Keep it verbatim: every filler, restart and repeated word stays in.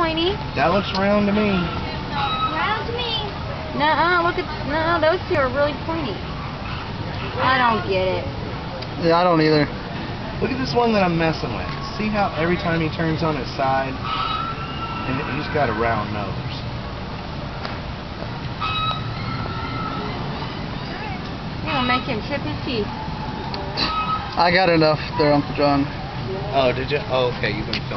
pointy. That looks round to me. Round to me. Nuh-uh, look at, no, those two are really pointy. I don't get it. Yeah, I don't either. Look at this one that I'm messing with. See how every time he turns on his side, and he's got a round nose. You're gonna make him chip his teeth. I got enough there, Uncle John. Oh, did you? Oh, okay, you've been filming.